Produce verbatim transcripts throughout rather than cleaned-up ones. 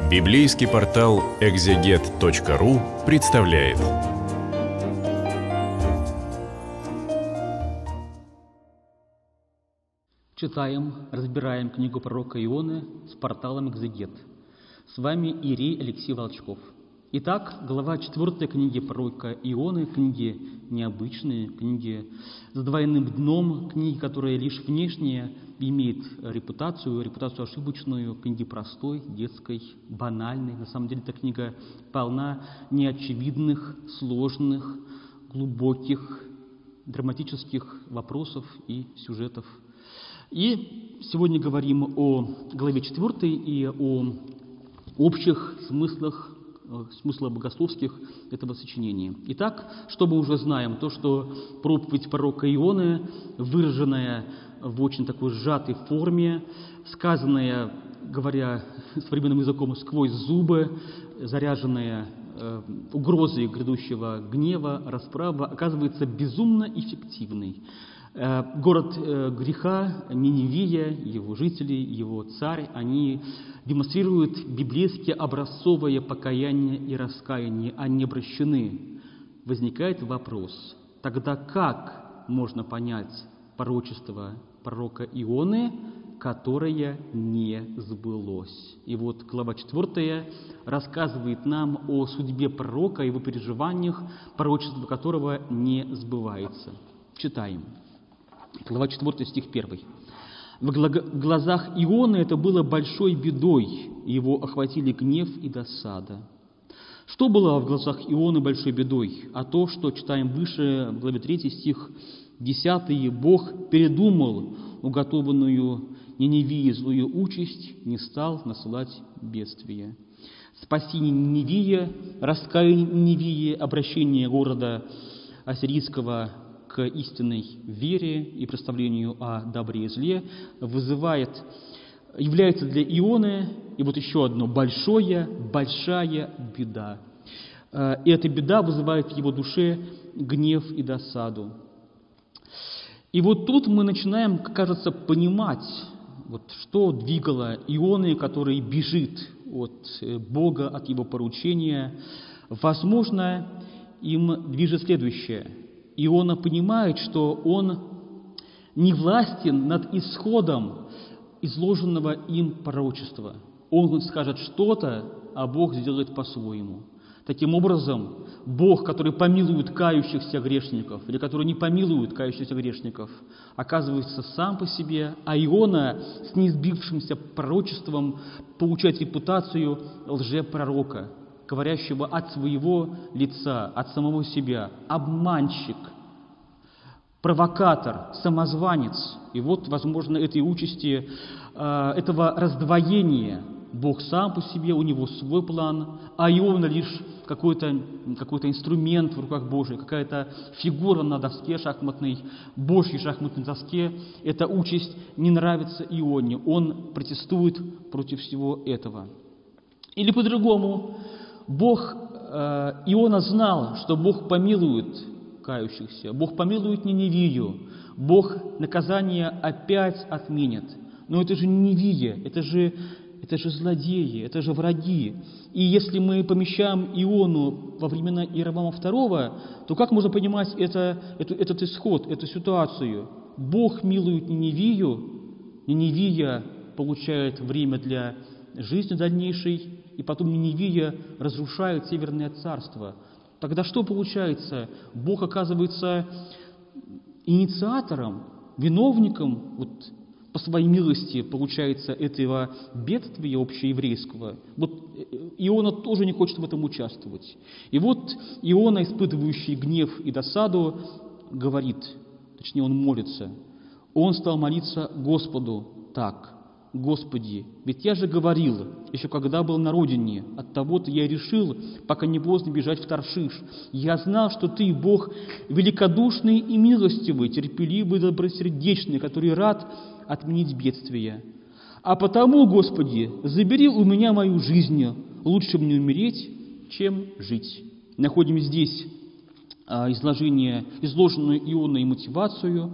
Библейский портал экзегет точка ру представляет. Читаем, разбираем книгу пророка Ионы с порталом «Экзегет». С вами Иерей Алексей Волчков. Итак, глава четвёртая книги пророка Ионы, книги необычные, книги с двойным дном, книги, которая лишь внешне имеет репутацию, репутацию ошибочную, книги простой, детской, банальной. На самом деле эта книга полна неочевидных, сложных, глубоких, драматических вопросов и сюжетов. И сегодня говорим о главе четвёртой и о общих смыслах, смыслах богословских этого сочинения. Итак, что мы уже знаем? То, что проповедь пророка Ионы, выраженная в очень такой сжатой форме, сказанная, говоря современным языком, сквозь зубы, заряженная э, угрозой грядущего гнева, расправы, оказывается безумно эффективной. Город греха, Ниневия, его жители, его царь, они демонстрируют библейские образцовое покаяние и раскаяние, они обращены. Возникает вопрос, тогда как можно понять пророчество пророка Ионы, которое не сбылось? И вот глава четвёртая рассказывает нам о судьбе пророка, о его переживаниях, пророчество которого не сбывается. Читаем. Глава четвёртая, стих первый. В глазах Ионы это было большой бедой, его охватили гнев и досада. Что было в глазах Ионы большой бедой? А то, что читаем выше, в главе третьей, стих десятый, Бог передумал уготованную Ниневии злую участь, не стал насылать бедствия. Спасение Ниневии, раскаяние Ниневии, обращение города ассирийского к истинной вере и представлению о добре и зле вызывает, является для Ионы, и вот еще одно, большое, большая беда. И эта беда вызывает в его душе гнев и досаду. И вот тут мы начинаем, как кажется, понимать, вот, что двигало Ионой, который бежит от Бога, от его поручения. Возможно, им движет следующее. Иона понимает, что он не властен над исходом изложенного им пророчества. Он скажет что-то, а Бог сделает по-своему. Таким образом, Бог, который помилует кающихся грешников, или который не помилует кающихся грешников, оказывается сам по себе, а Иона с неизбившимся пророчеством получает репутацию лжепророка, говорящего от своего лица, от самого себя, обманщик, провокатор, самозванец. И вот, возможно, этой участи, этого раздвоения Бог сам по себе, у него свой план, а Иона лишь какой-то, какой-то инструмент в руках Божьих, какая-то фигура на доске шахматной, Божьей шахматной доске. Эта участь не нравится Ионе, он протестует против всего этого. Или по-другому, Бог, э, Иона знал, что Бог помилует кающихся, Бог помилует Ниневию, Бог наказание опять отменит. Но это же Ниневия, это же, это же злодеи, это же враги. И если мы помещаем Иону во времена Иеровоама второго, то как можно понимать это, это, этот исход, эту ситуацию? Бог милует Ниневию, Ниневия получает время для жизни дальнейшей, и потом Ниневия разрушает Северное царство. Тогда что получается? Бог оказывается инициатором, виновником, вот, по своей милости, получается, этого бедствия общееврейского. Вот Иона тоже не хочет в этом участвовать. И вот Иона, испытывающий гнев и досаду, говорит, точнее он молится. Он стал молиться Господу так: «Господи, ведь я же говорил, еще когда был на родине, оттого-то я решил, пока не поздно бежать в Таршиш. Я знал, что Ты, Бог, великодушный и милостивый, терпеливый и добросердечный, который рад отменить бедствие. А потому, Господи, забери у меня мою жизнь, лучше мне умереть, чем жить». Находим здесь изложение, изложенную Ионой мотивацию,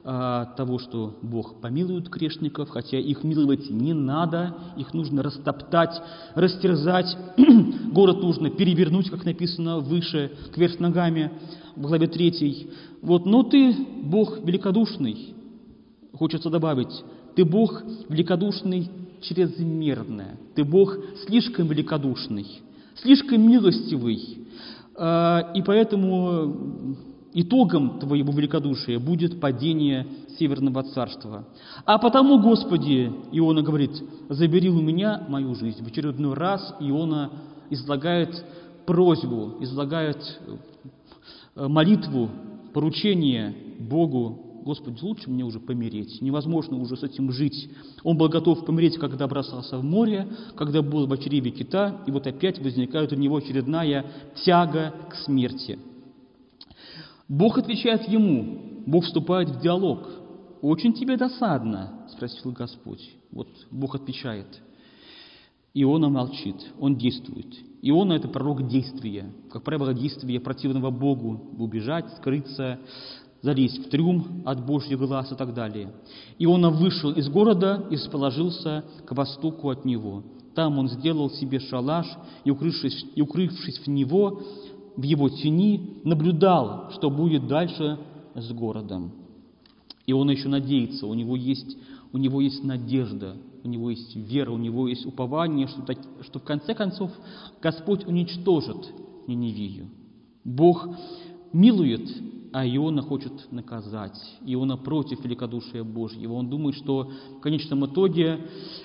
а, того, что Бог помилует грешников, хотя их миловать не надо, их нужно растоптать, растерзать, город нужно перевернуть, как написано выше, кверх ногами, в главе третьей. Вот, но ты, Бог великодушный, хочется добавить, ты Бог великодушный чрезмерно, ты Бог слишком великодушный, слишком милостивый, и поэтому итогом твоего великодушия будет падение Северного Царства. А потому, Господи, Иона говорит, забери у меня мою жизнь. В очередной раз Иона излагает просьбу, излагает молитву, поручение Богу. Господи, лучше мне уже помереть, невозможно уже с этим жить. Он был готов помереть, когда бросался в море, когда был в чреве кита, и вот опять возникает у него очередная тяга к смерти. Бог отвечает ему, Бог вступает в диалог. «Очень тебе досадно?» – спросил Господь. Вот Бог отвечает. Иона молчит, он действует. Иона – это пророк действия. Как правило, действие противного Богу – убежать, скрыться, залезть в трюм от Божьих глаз и так далее. Иона вышел из города и расположился к востоку от него. Там он сделал себе шалаш и, укрывшись, и укрывшись в него, в его тени, наблюдал, что будет дальше с городом. И он еще надеется, у него есть, у него есть надежда, у него есть вера, у него есть упование, что, так, что в конце концов Господь уничтожит Ниневию. Бог милует, а Иона хочет наказать. Иона против великодушия Божьего. Он думает, что в конечном итоге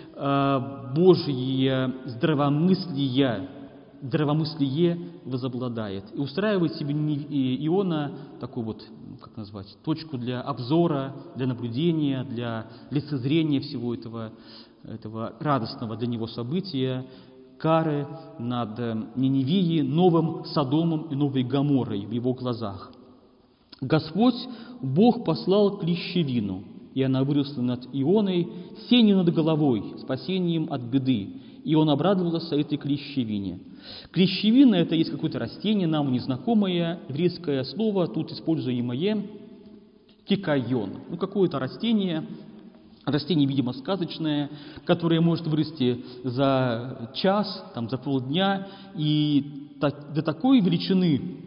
э, Божье здравомыслие, здравомыслие возобладает. И устраивает себе Иона такую вот, как назвать, точку для обзора, для наблюдения, для лицезрения всего этого, этого радостного для него события, кары над Ниневией, новым Содомом и новой Гоморрой в его глазах. Господь, Бог послал клещевину, и она выросла над Ионой, сенью над головой, спасением от беды. И он обрадовался этой клещевине. Клещевина – это есть какое-то растение, нам незнакомое, еврейское слово, тут используемое кикайон. Ну, какое-то растение, растение, видимо, сказочное, которое может вырасти за час, там, за полдня, и так, до такой величины,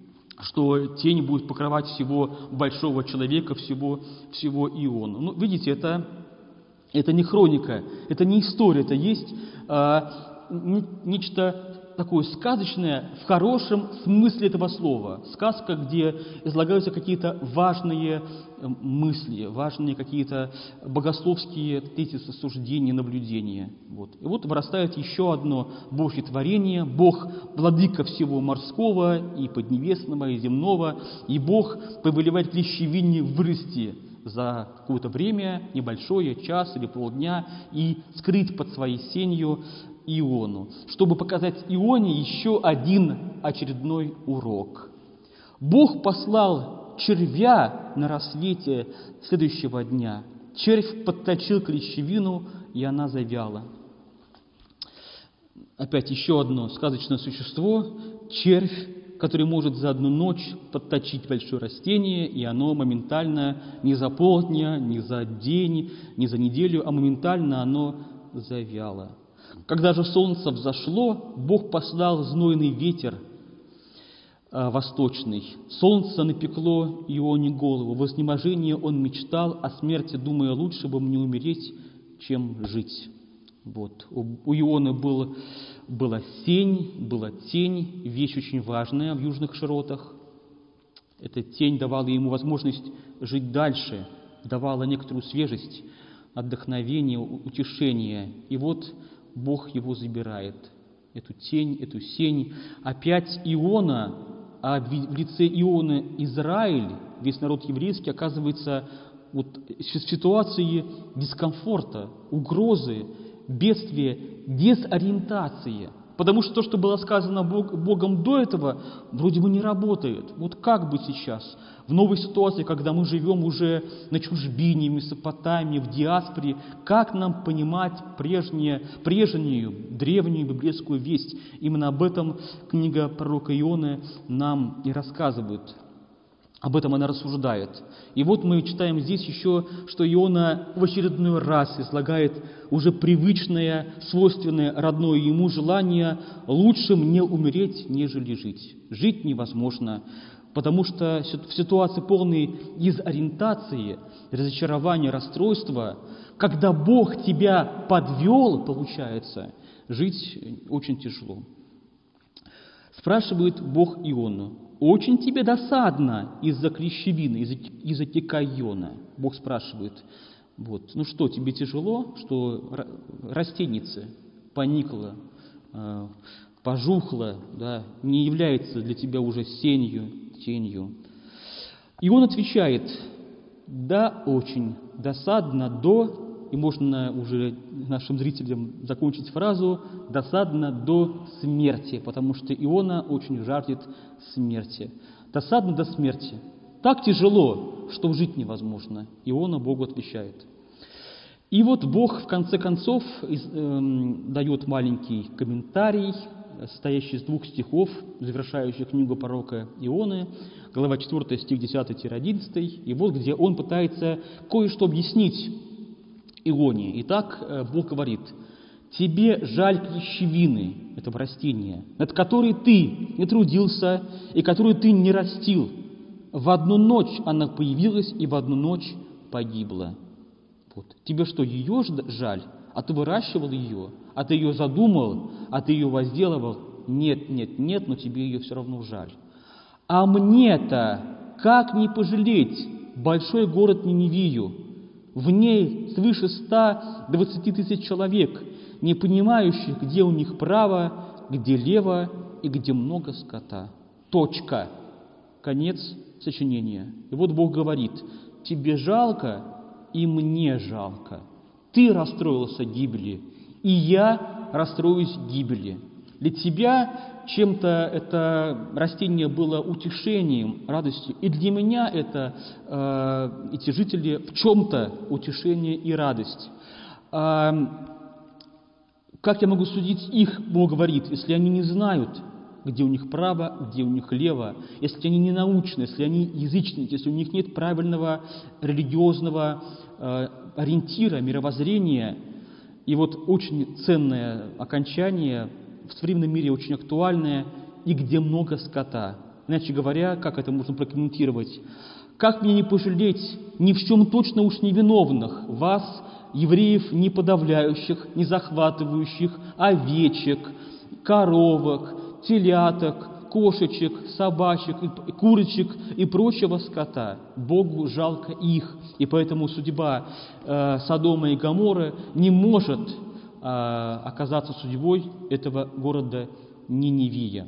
что тень будет покрывать всего большого человека, всего, всего Иона. Ну, видите, это, это не хроника, это не история, это есть а, не, нечто такое сказочное в хорошем смысле этого слова. Сказка, где излагаются какие-то важные мысли, важные какие-то богословские тезисы, суждения, наблюдения. Вот. И вот вырастает еще одно Божье творение, Бог владыка всего морского и поднебесного, и земного, и Бог повелевает клещевине вырасти за какое-то время, небольшое, час или полдня, и скрыть под своей сенью Иону, чтобы показать Ионе еще один очередной урок. Бог послал червя на рассвете следующего дня. Червь подточил клещевину, и она завяла. Опять еще одно сказочное существо, червь, который может за одну ночь подточить большое растение, и оно моментально, не за полдня, не за день, не за неделю, а моментально оно завяло. Когда же солнце взошло, Бог послал знойный ветер э, восточный. Солнце напекло Ионе голову. В изнеможении он мечтал о смерти, думая, лучше бы мне умереть, чем жить. Вот. У, у Ионы был, была сень, была тень, вещь очень важная в южных широтах. Эта тень давала ему возможность жить дальше, давала некоторую свежесть, отдохновение, утешение. И вот Бог его забирает, эту тень, эту сень. Опять Иона, а в лице Ионы Израиль, весь народ еврейский, оказывается вот в ситуации дискомфорта, угрозы, бедствия, дезориентации. Потому что то, что было сказано Бог, Богом до этого, вроде бы не работает. Вот как быть сейчас? В новой ситуации, когда мы живем уже на чужбине, в Месопотамии, в диаспоре, как нам понимать прежнее, прежнюю, древнюю библейскую весть? Именно об этом книга пророка Ионы нам и рассказывает. Об этом она рассуждает. И вот мы читаем здесь еще, что Иона в очередной раз излагает уже привычное, свойственное родное ему желание: лучше мне умереть, нежели жить. Жить невозможно, потому что в ситуации полной дезориентации, разочарования, расстройства, когда Бог тебя подвел, получается, жить очень тяжело. Спрашивает Бог Иону: «Очень тебе досадно из-за клещевины, из-за, из-за тека Иона?» Бог спрашивает: вот, «Ну что, тебе тяжело, что растеница поникла, э, пожухла, да, не является для тебя уже сенью, тенью?» И он отвечает: «Да, очень досадно до...» И можно уже нашим зрителям закончить фразу: «досадно до смерти», потому что Иона очень жаждет смерти. Досадно до смерти. Так тяжело, что жить невозможно. Иона Богу отвечает. И вот Бог в конце концов из, э, дает маленький комментарий, состоящий из двух стихов, завершающих книгу пророка Ионы, глава четвёртая, стих десятый-одиннадцатый. И вот где он пытается кое-что объяснить Ионе. Итак, Бог говорит: «Тебе жаль клещевины, этого растения, над которой ты не трудился и которую ты не растил. В одну ночь она появилась и в одну ночь погибла». Вот. Тебе что, ее жаль? А ты выращивал ее? А ты ее задумал? А ты ее возделывал? Нет, нет, нет, но тебе ее все равно жаль. А мне-то как не пожалеть большой город Ниневию? В ней свыше ста двадцати тысяч человек, не понимающих, где у них право, где лево и где много скота. Точка. Конец сочинения. И вот Бог говорит: тебе жалко, и мне жалко. Ты расстроился гибели, и я расстроюсь гибели. Для тебя чем-то это растение было утешением, радостью, и для меня это, э, эти жители, в чем-то утешение и радость. Э, как я могу судить их, Бог говорит, если они не знают, где у них право, где у них лево, если они не научны, если они язычники, если у них нет правильного религиозного э, ориентира, мировоззрения. И вот очень ценное окончание, в современном мире очень актуальное: и где много скота. Иначе говоря, как это можно прокомментировать? Как мне не пожалеть ни в чем точно уж невиновных вас, евреев, не подавляющих, не захватывающих, овечек, коровок, теляток, кошечек, собачек, и курочек и прочего скота. Богу жалко их, и поэтому судьба э, Содома и Гоморры не может оказаться судьбой этого города Ниневия.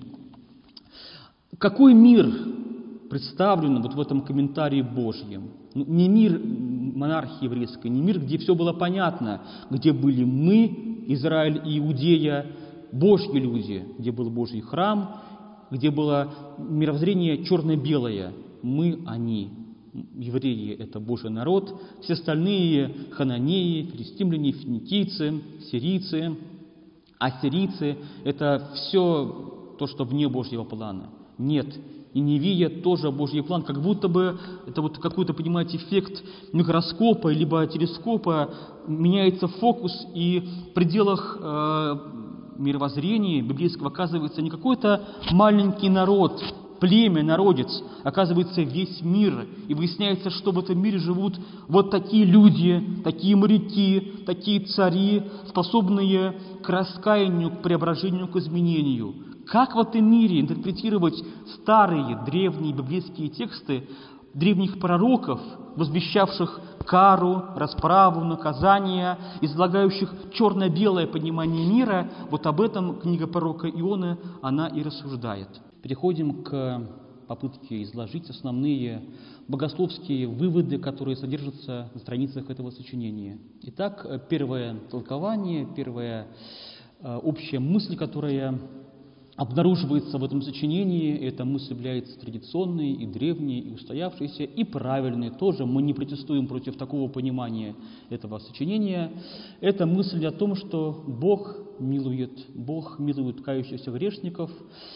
Какой мир представлен вот в этом комментарии Божьем? Не мир монархии еврейской, не мир, где все было понятно, где были мы, Израиль и Иудея, Божьи люди, где был Божий храм, где было мировоззрение черно-белое. Мы, они. Евреи – это Божий народ, все остальные – хананеи, филистимляне, финикийцы, сирийцы, ассирийцы – это все то, что вне Божьего плана. Нет, и Ниневия тоже Божий план, как будто бы это вот какой-то, понимаете, эффект микроскопа либо телескопа, меняется фокус, и в пределах э, мировоззрения библейского оказывается не какой-то маленький народ, племя, народец, оказывается весь мир. И выясняется, что в этом мире живут вот такие люди, такие моряки, такие цари, способные к раскаянию, к преображению, к изменению. Как в этом мире интерпретировать старые, древние библейские тексты древних пророков, возвещавших кару, расправу, наказание, излагающих черно-белое понимание мира? Вот об этом книга пророка Ионы, она и рассуждает. Переходим к попытке изложить основные богословские выводы, которые содержатся на страницах этого сочинения. Итак, первое толкование, первая общая мысль, которая обнаруживается в этом сочинении, эта мысль является традиционной, и древней, и устоявшейся, и правильной тоже. Мы не протестуем против такого понимания этого сочинения. Это мысль о том, что Бог милует, Бог милует кающихся грешников,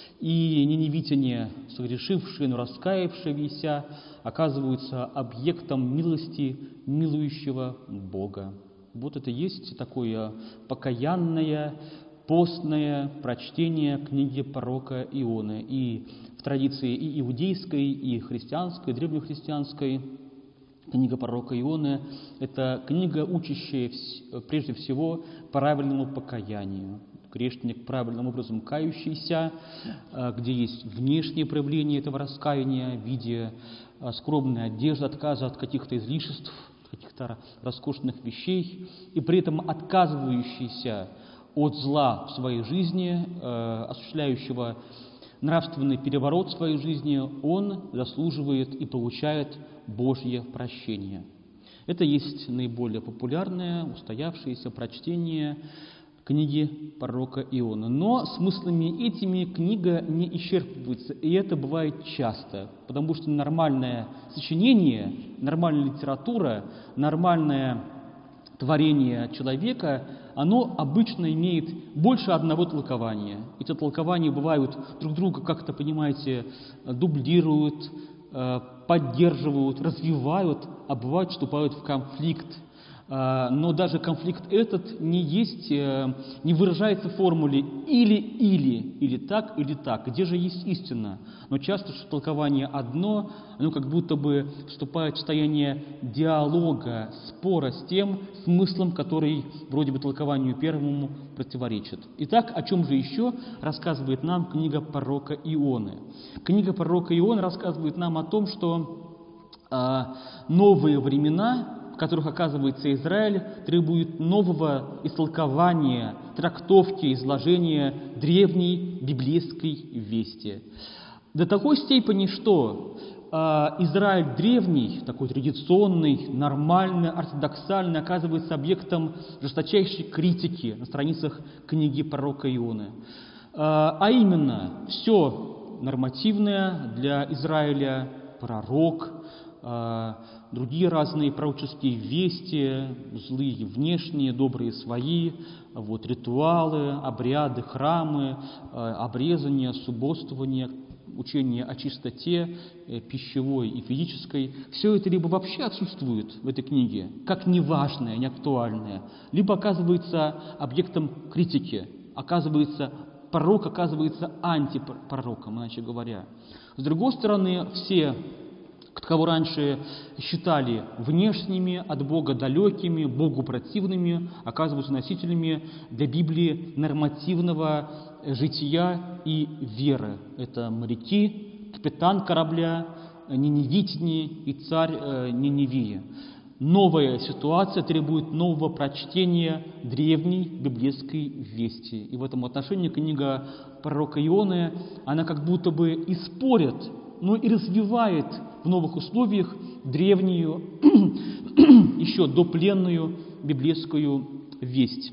и ниневитяне, согрешившие, но раскаявшиеся, оказываются объектом милости милующего Бога. Вот это есть такое покаянное, постное прочтение книги пророка Ионы. И в традиции и иудейской, и христианской, древнехристианской книга пророка Ионы – это книга, учащая прежде всего правильному покаянию. Грешник правильным образом кающийся, где есть внешнее проявление этого раскаяния в виде скромной одежды, отказа от каких-то излишеств, каких-то роскошных вещей, и при этом отказывающийся от зла в своей жизни, э, осуществляющего нравственный переворот в своей жизни, он заслуживает и получает Божье прощение. Это есть наиболее популярное, устоявшееся прочтение книги пророка Ионы. Но смыслами этими книга не исчерпывается, и это бывает часто, потому что нормальное сочинение, нормальная литература, нормальное творение человека, оно обычно имеет больше одного толкования. Эти толкования бывают друг друга, как-то, понимаете, дублируют, поддерживают, развивают, а бывают вступают в конфликт. Но даже конфликт этот не есть, не выражается в формуле или-или, или так, или так. Где же есть истина? Но часто что толкование одно, оно как будто бы вступает в состояние диалога, спора с тем смыслом, который вроде бы толкованию первому противоречит. Итак, о чем же еще рассказывает нам книга пророка Ионы? Книга пророка Ионы рассказывает нам о том, что а, новые времена, в которых, оказывается, Израиль требует нового истолкования, трактовки, изложения древней библейской вести. До такой степени, что э, Израиль древний, такой традиционный, нормальный, ортодоксальный, оказывается объектом жесточайшей критики на страницах книги пророка Ионы. Э, а именно, все нормативное для Израиля, пророк, другие разные пророческие вести, злые внешние, добрые свои, вот, ритуалы, обряды, храмы, обрезание, субботствование, учение о чистоте пищевой и физической. Все это либо вообще отсутствует в этой книге, как неважное, неактуальное, либо оказывается объектом критики, оказывается, пророк оказывается антипророком, иначе говоря. С другой стороны, все, кого раньше считали внешними, от Бога далекими, Богу противными, оказываются носителями для Библии нормативного жития и веры. Это моряки, капитан корабля, ниневитяне и царь э, Ниневии. Новая ситуация требует нового прочтения древней библейской вести. И в этом отношении книга пророка Ионы, она как будто бы и спорит, но и развивает в новых условиях древнюю, еще допленную библейскую весть.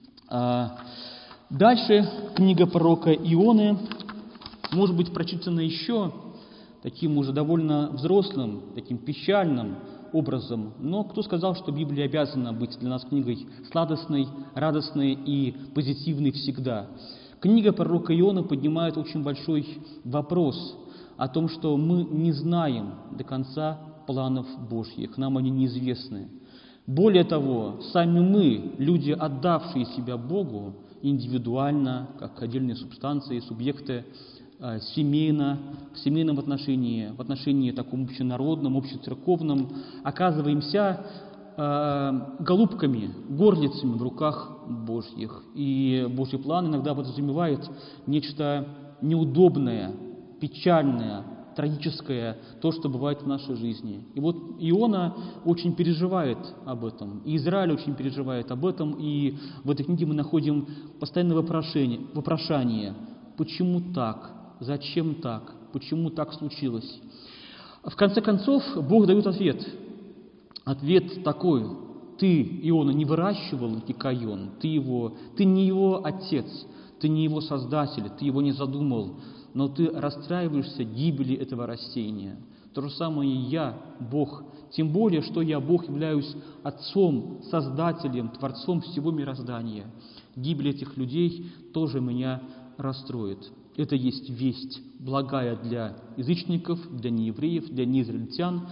Дальше книга пророка Ионы может быть прочитана еще таким уже довольно взрослым, таким печальным образом. Но кто сказал, что Библия обязана быть для нас книгой сладостной, радостной и позитивной всегда? Книга пророка Ионы поднимает очень большой вопрос о том, что мы не знаем до конца планов Божьих, нам они неизвестны. Более того, сами мы, люди, отдавшие себя Богу индивидуально, как отдельные субстанции, субъекты, семейно, в семейном отношении, в отношении таком общенародном, общецерковном, оказываемся э, голубками, горлицами в руках Божьих. И Божий план иногда подразумевает нечто неудобное, печальное, трагическое, то, что бывает в нашей жизни. И вот Иона очень переживает об этом, и Израиль очень переживает об этом, и в этой книге мы находим постоянное вопрошение, вопрошание, почему так, зачем так, почему так случилось. В конце концов, Бог дает ответ. Ответ такой: ты Иона не выращивал Кикайон, ты, его, ты не его отец, ты не его создатель, ты его не задумал, но ты расстраиваешься гибели этого растения. То же самое и я, Бог. Тем более, что я, Бог, являюсь Отцом, Создателем, Творцом всего мироздания. Гибель этих людей тоже меня расстроит. Это есть весть благая для язычников, для неевреев, для неизраильтян,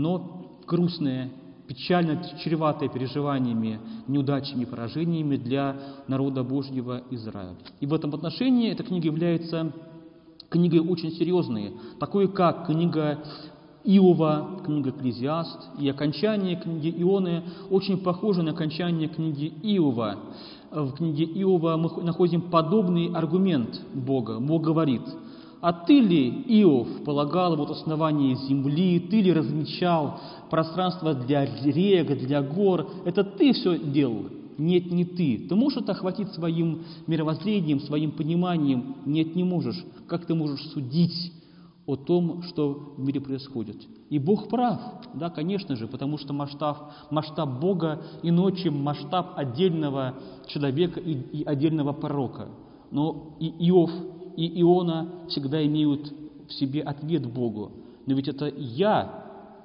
но грустная, печально чреватая переживаниями, неудачами, поражениями для народа Божьего Израиля. И в этом отношении эта книга является книгой очень серьезной, такой как книга Иова, книга Экклезиаст, и окончание книги Ионы очень похоже на окончание книги Иова. В книге Иова мы находим подобный аргумент Бога. Бог говорит: «А ты ли, Иов, полагал вот основание земли, ты ли размечал пространство для рек, для гор? Это ты все делал?» Нет, не ты. Ты можешь это охватить своим мировоззрением, своим пониманием? Нет, не можешь. Как ты можешь судить о том, что в мире происходит? И Бог прав, да, конечно же, потому что масштаб, масштаб Бога иной, чем масштаб отдельного человека и, и отдельного пророка. Но и Иов, и Иона всегда имеют в себе ответ Богу. Но ведь это я,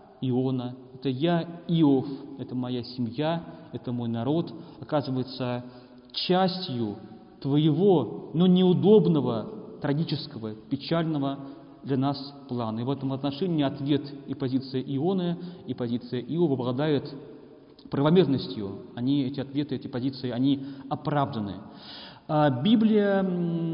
Иона, это я, Иов, это моя семья, это мой народ, оказывается частью твоего, но неудобного, трагического, печального для нас плана. И в этом отношении ответ и позиция Ионы, и позиция Иова обладают правомерностью. Они, эти ответы, эти позиции, они оправданы. А Библия,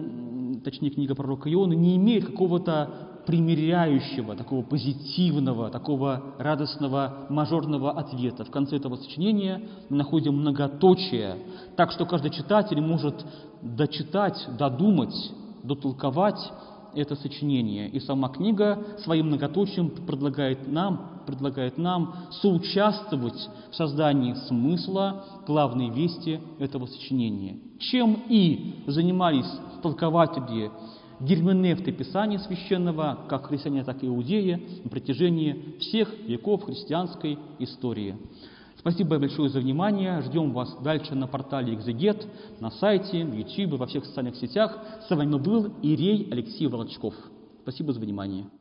точнее книга пророка Ионы, не имеет какого-то примиряющего, такого позитивного, такого радостного, мажорного ответа. В конце этого сочинения мы находим многоточие, так что каждый читатель может дочитать, додумать, дотолковать это сочинение. И сама книга своим многоточием предлагает нам, предлагает нам соучаствовать в создании смысла, главной вести этого сочинения. Чем и занимались толкователи герменевты Писания Священного, как христиане, так и иудеи, на протяжении всех веков христианской истории. Спасибо большое за внимание. Ждем вас дальше на портале Экзегет, на сайте, в YouTube, во всех социальных сетях. С вами был Ирей Алексей Волочков. Спасибо за внимание.